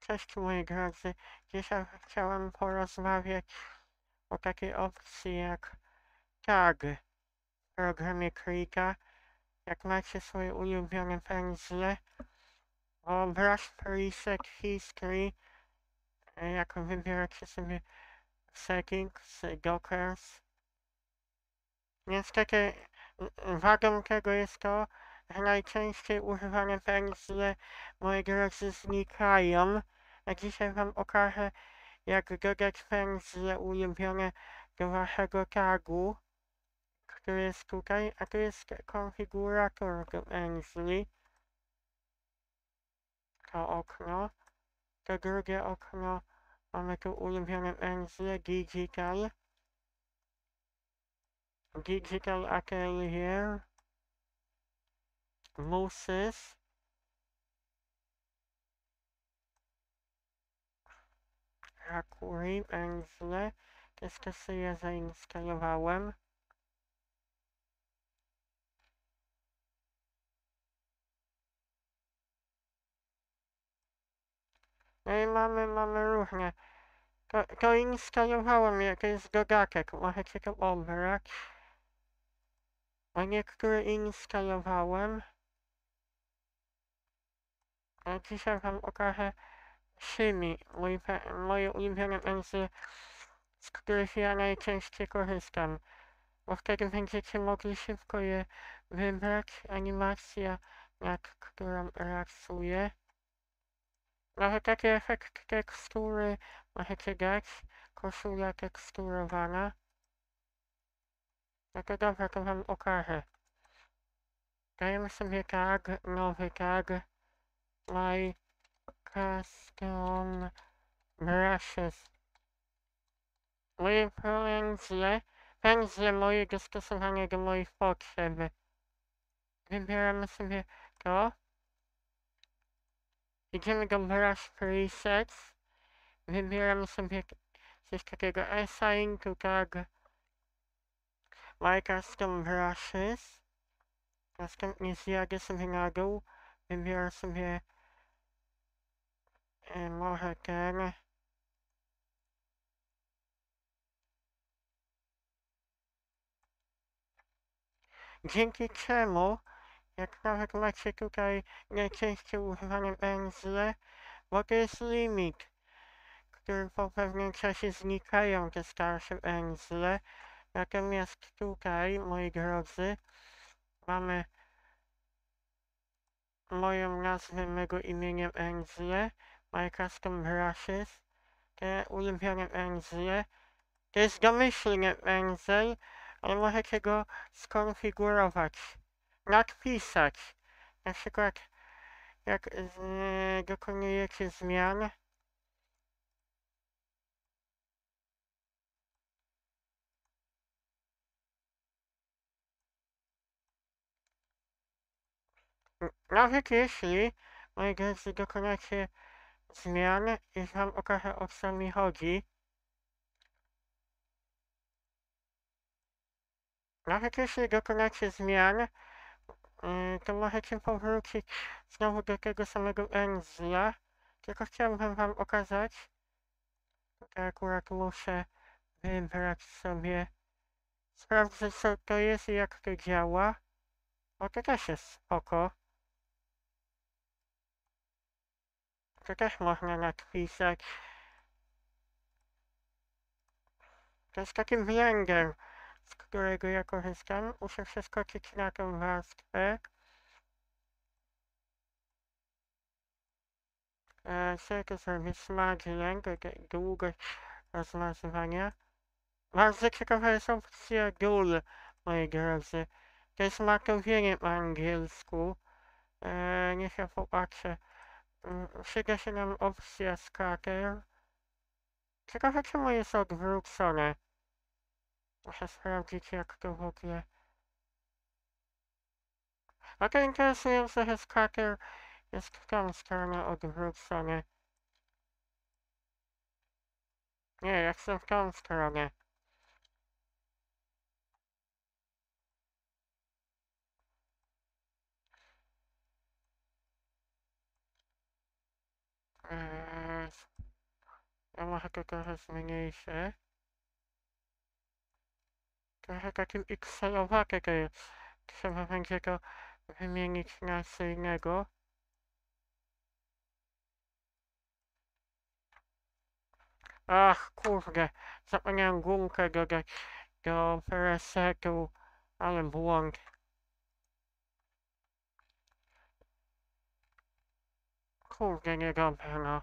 Cześć moi drodzy, dzisiaj chciałem porozmawiać o takiej opcji jak tag w programie Krita. Jak macie swoje ulubione pędzle, Brush Preset History, jak wybieracie sobie settings, dockers. Niestety wadą tego jest to, że najczęściej używane pędzle, moi drodzy, znikają. A dzisiaj wam okażę, jak dodać pędzle ulubione do waszego tagu, który jest tutaj, a tu jest konfigurator do pędzli. To okno. To drugie okno, mamy tu ulubione pędzle, Digital. Digital Atelier. Mousses. Rakuri, pędzle. Też sobie zainstalowałem. No i mamy różne. To instalowałem, to jest dodatek, możecie to pobrać. A niektóre instalowałem. A dzisiaj wam okażę Shimi, moje ulubione pędzle, z których ja najczęściej korzystam. Bo wtedy będziecie mogli szybko je wybrać. Animacja, nad którą rysuję. Nawet takie efekty tekstury możecie dać. Koszula teksturowana. No to dobra, to wam okażę. Dajemy sobie tag, nowy tag. My custom brushes. Moje pędzle moje dostosowane do moich potrzeb. Wybieramy sobie to. Idziemy do Brush Presets. Wybieramy sobie coś takiego Assign to Tag My Custom Brushes. Następnie zjadę sobie na dół. Wybieram sobie może ten. Dzięki czemu, jak nawet macie tutaj najczęściej używane pędzle, bo to jest limit, który po pewnym czasie znikają te starsze pędzle. Natomiast tutaj, moi drodzy, mamy moją nazwę mego imienia pędzle, My Custom Brushes, te ulubione pędzle. To jest domyślny pędzel, ale możecie go skonfigurować, nadpisać. Na przykład jak dokonujecie zmian, nawet jeśli, moi drodzy, dokonacie zmian, już wam okażę o co mi chodzi. Nawet jeśli dokonacie zmian, to możecie powrócić znowu do tego samego pędzla. Tylko chciałbym wam okazać, tutaj akurat muszę wybrać sobie, sprawdzę co to jest i jak to działa. O, to też jest spoko. To też można nadpisać. To jest taki blender, z którego ja korzystam. Muszę przeskoczyć na tą warstwę. Co to zrobię? Smudgeland, długość rozmazywania. Bardzo ciekawa jest opcja dull, moi drodzy. To jest matowienie po angielsku. Niech ja popatrzę. Przyda się nam opcja scatter. Ciekawe czemu jest odwrócone. Muszę sprawdzić jak to w ogóle. A to interesujące, że scatter jest w tą stronę odwrócone. Nie, ja chcę w tą stronę. Ja może to trochę zmniejszę. Trochę takim Excelowate to jest. Trzeba będzie to wymienić na co innego. Ach, kurde, zapomniałem gumkę dodać do presetu, ale błąd. Kurde, niedobrze, no.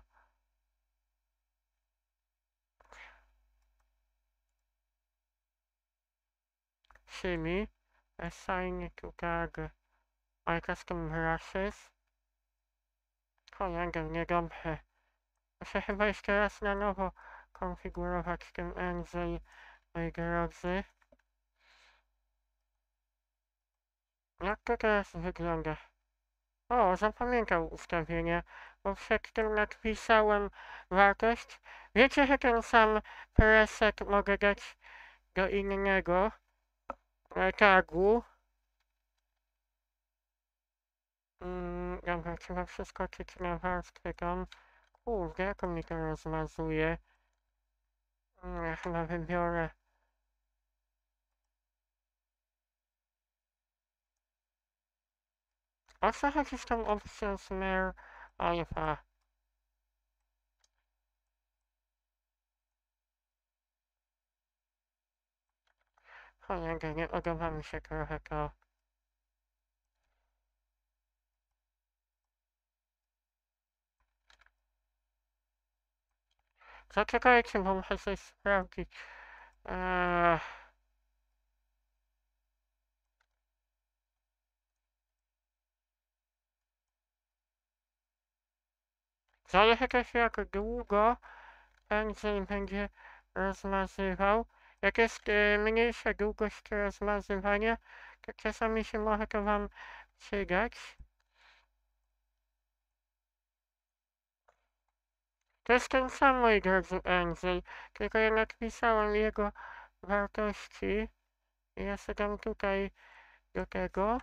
Czyli, assign to tag my custom brushes. Kolegę, niedobrze. Muszę chyba jeszcze raz na nowo konfigurować ten Enzyl, moi drodzy. Jak to teraz wygląda? O, zapamiętał ustawienie, bo przed tym napisałem wartość. Wiecie, że ten sam preset mogę dać do innego tagu. Dobra, trzeba przeskoczyć na warstwę tam. Kurde, jak on mi to rozmazuje. Ja chyba wybiorę. O co chodzi z tą opcją Smear Alpha? Cholera, nie podoba mi się trochę to. Zaczekajcie, bo muszę coś sprawdzić. Eee, Zależy też jak długo pędzel będzie rozmazywał. Jak jest mniejsza długość rozmazywania, to czasami się może to wam przydać. To jest ten sam, moi drodzy, pędzel, tylko ja napisałem jego wartości. Ja sobie dam tutaj do tego.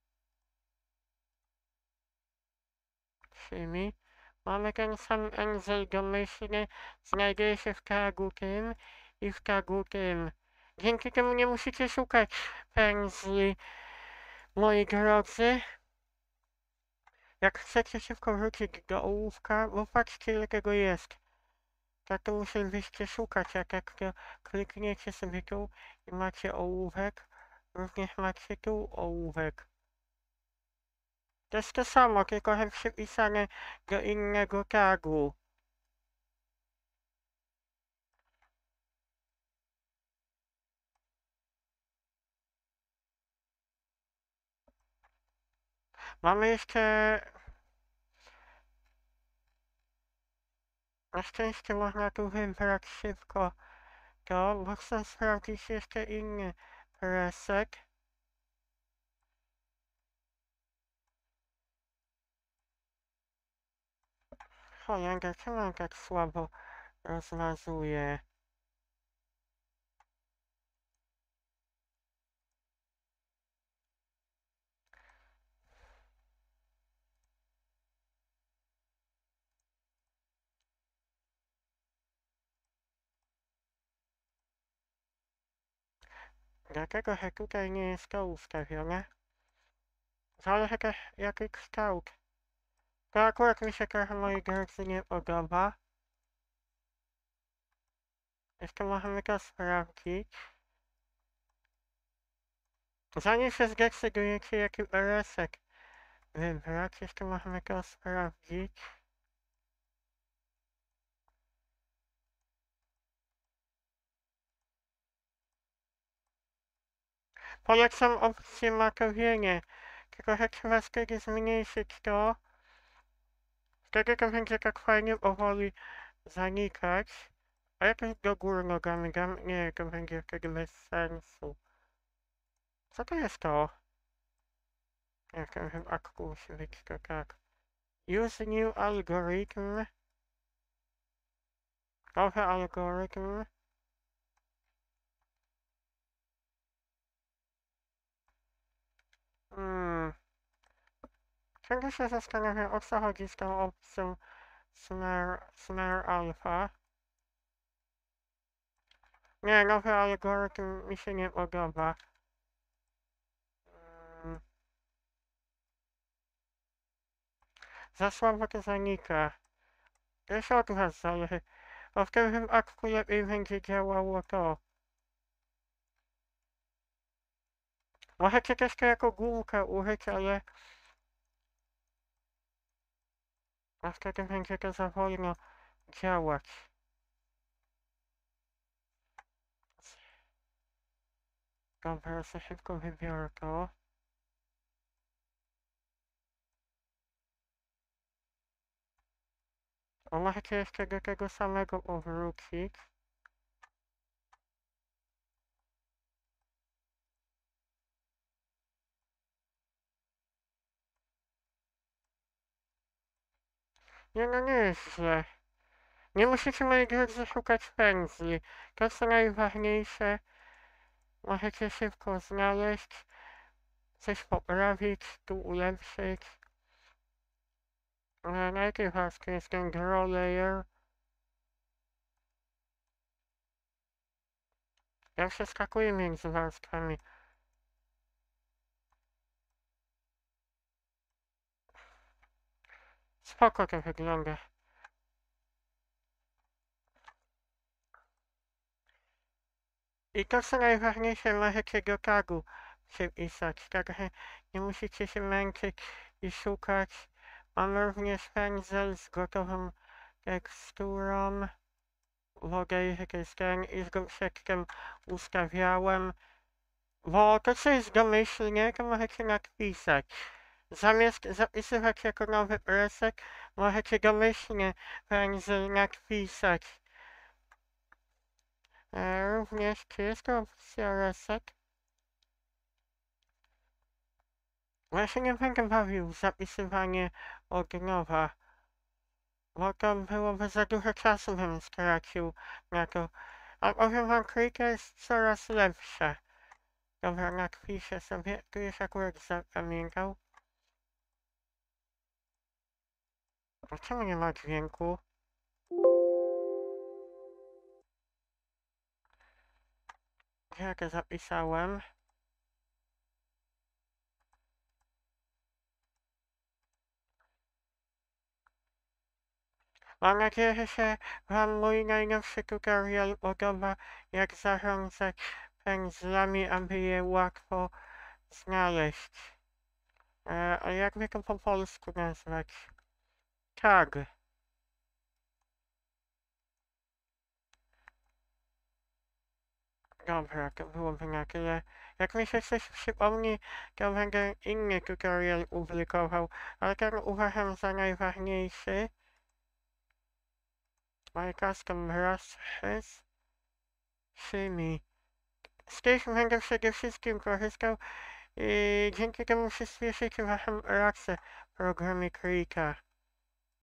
Czyli mamy ten sam pędzel domyślny, znajduje się w tagu tym i w tagu tym. Dzięki temu nie musicie szukać pędzli, moi drodzy. Jak chcecie szybko wrócić do ołówka, bo patrzcie ile tego jest. Tak to musielibyście szukać, jak to klikniecie sobie tu i macie ołówek, również macie tu ołówek. To jest to samo, tylko że przypisane do innego tagu. Mamy jeszcze... Na szczęście można tu wybrać szybko to, bo chcę sprawdzić jeszcze inny preset. Cholera, czemu on tak słabo rozmazuje? Dlatego, że tutaj nie jest to ustawione. Zależy też jaki kształt. To akurat mi się trochę mojej drodzy nie podoba. Jeszcze możemy to sprawdzić. Zanim się zdecydujecie jaki RS-ek wybrać, jeszcze możemy to sprawdzić. Polecam opcję matowienie, tylko że trzeba wtedy zmniejszyć to. Wtedy to będzie tak fajnie powoli zanikać. A jak do góry nogami dam? Nie, to będzie wtedy bez sensu. Co to jest to? Jak to chyba musi być to tak. Use new algorithm. Nowy algorytm. Hmm. Ciągle się zastanawiam, o co chodzi z tą opcją Snare Alpha. Nie, nowy algorytm mi się nie podoba. Mm, za słabo to zanika. To się od was zależy. Bo w tym wypadku lepiej będzie działało to. Możecie też to jako główkę użyć, ale wtedy będzie to za wolno działać. Dobra, za szybko wybiorę to. A możecie jeszcze do tego samego powrócić. Nie, no nie jest źle. Nie musicie, moi drodzy, szukać pędzli. To co najważniejsze, możecie szybko znaleźć, coś poprawić, tu ulepszyć. Najpierw jest ten draw layer. Ja przeskakuję między warstwami. Spoko to wygląda. I to co najważniejsze, możecie do tagu przypisać, także nie musicie się męczyć i szukać. Mam również pędzel z gotową teksturą. Mogę jest ten i go przedtem ustawiałem. Bo to co jest domyślnie, to możecie napisać. Zamiast zapisywać jako nowy preset, możecie domyślnie pędzel napisać. Również, czy jest to opcja reset? Właśnie nie będę bawił w zapisywanie od nowa, bo to byłoby za dużo czasu, bym stracił na to. A powiem wam, Krita jest coraz lepsza. Dobra, napiszę sobie, tu już akurat zapamiętał. A czemu nie ma dźwięku? Jak to zapisałem? Mam nadzieję, że się wam mój najnowszy tutorial podoba, jak zarządzać pędzlami, aby je łatwo znaleźć. A jakby to po polsku nazwać? Tag. Dobra, to byłoby na tyle. Jak mi się coś przypomni, to będę inny tutorial publikował, ale ten uważam za najważniejszy. My custom brushes. Shimmy. Z tych będę przede wszystkim korzystał i dzięki temu przyspieszycie waszą reakcję w programie Krita.